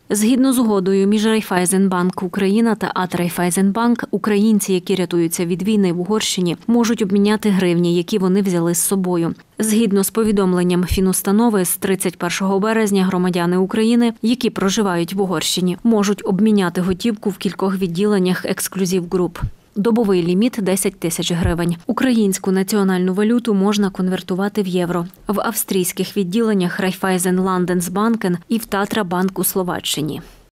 Згідно з угодою між Райфайзенбанк Україна та АТ Райфайзенбанк, українці, які рятуються від війни в Угорщині, можуть обміняти гривні, які вони взяли з собою. Згідно з повідомленням фінустанови, з 31 березня громадяни України, які проживають в Угорщині, можуть обміняти готівку в кількох відділеннях «Ексклюзив Груп». Добовий ліміт – 10 тисяч гривень. Українську національну валюту можна конвертувати в євро. В австрійських відділеннях Райфайзен Ланденсбанкен і в Татра Банк у Словаччині.